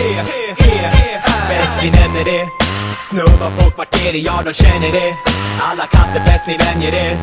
Bäst vi nämner det. Snubbar på kvarteret, ja de känner det. Alla katter bäst ni vänjer det.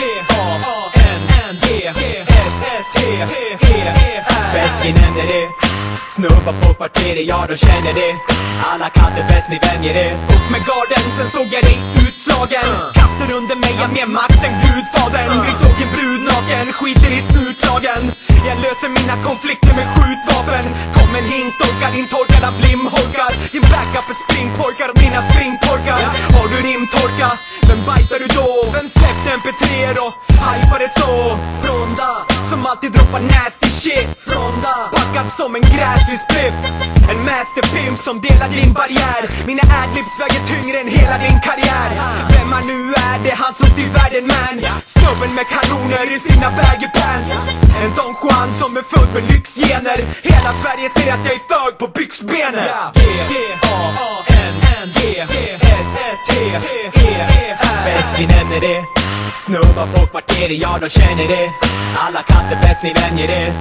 Bäst vi nämner det. Snubbar på kvarteret, ja de känner det. Alla katter bäst ni vänjer det. Upp med garden, sen såg jag dig utslagen. Katter under mig, jag mer makt än gudfadern. Vi såg en brud naken, skiter i snutlagen. Jag löser mina konflikter med skjutvapen. Kom en hink, torkar din torkad av limholkar. Din backup är springporkar och mina springporkar. Har du rimtorka? Vem bajtar du då? Vem släppte MP3 då? Hypar det så? Fronda, som alltid droppar nasty shit. Fronda, packad som en gräslig spliff. En masterpimp som delar din barriär. Mina adlibs väger tyngre än hela din karriär. Vem man nu är, det är han som styr världen man. Snubben med kanoner i sina baggy pants. En Don Juan som är född med lyxgener. Hela Sverige ser att jag är fög på byxbenen. Bäst vi nämner det. Snubbar på kvarteret, ja de känner det. Alla katter bäst ni vänjer det.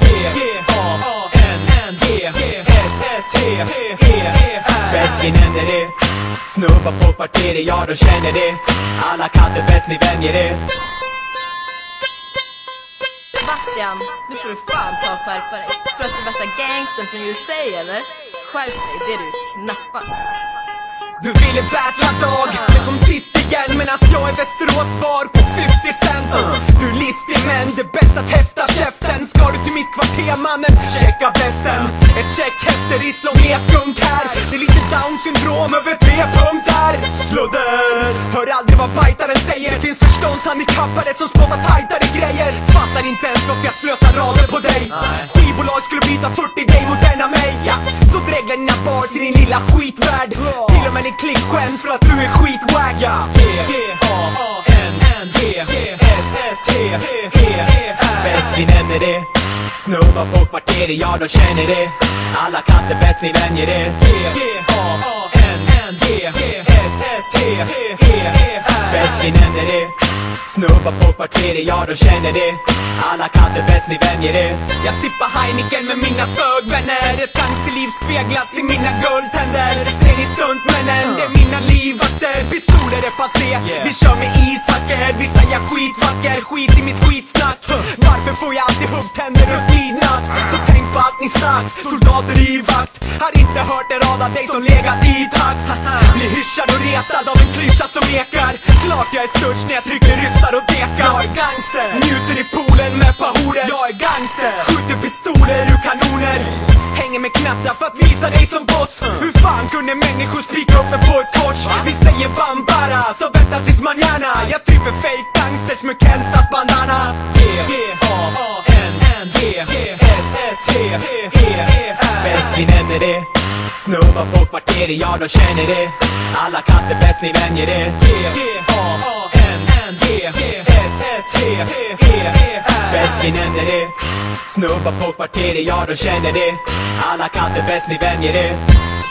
Bäst vi nämner det. Snubbar på kvarteret, ja de känner det. Alla katter bäst ni vänjer det. Sebastian, nu får du fan ta och skärpa dig. För att du är värsta gangstern från USA, eller? Skärp dig, det är du knappast. Du ville battla dag, det kom sist igen. Medan jag är Västerås svar på 50 cent. Du är listig men det är bäst att häfta käften. Ska du till mitt kvarter mannen, checka västen. Ett check efter islom med skunk här. Det är lite down syndrom över 3 punkter. Sludder, hör aldrig vad bajtaren säger. Det finns förståndshandikappade som spottar tajtare grejer. Fattar inte ens varför jag slösar rader på dig. Skivbolag skulle byta 40 dig mot en av mig. Ja, så dreglar dina bars i din lilla skitvärld. Till och med din klick skäms för att du är skitwag. Ja, bäst vi nämner det. Snubbar på kvarteret, ja de känner det. Alla katter bäst ni vänjer det. Bäst vi nämner det. Snubbar på kvarteret, ja de känner det. Alla katter bäst ni vänjer det. Jag sippar Heineken med mina bögvänner. Ett gangsterliv speglas i mina guldtänder. Ser ni stuntmännen, det är mina livvakter. Pistoler är passé, vi kör med ishacker. Vi säger skitvacker, skit i mitt skitsnack. Varför får jag alltid huggtänder upp midnatt? Så tänk på allt ni sagt, soldater i vakt. Har inte hört en rad av dig som legat i takt. Blir hyschad och retad av en klyscha som ekar. Klart jag är störst när jag trycker ryssar och dekar. Jag är gangster, njuter i poolen med pahorer. Jag är gangster, skjuter pistoler ur kanoner. Hänger med knattar för att visa dig som boss. Hur fan kunde människor spika upp mig på ett kors? Vi säger bambara, så vänta tills man gärna. Jag trycker fake gangsters med Kentas bandana. Bäst vi nämner det. Snubbar på kvarteret, ja de känner det. Alla katter bäst ni vänjer det. Bäst vi nämner det. Snubbar på kvarteret, ja de känner det. Alla katter bäst ni vänjer det.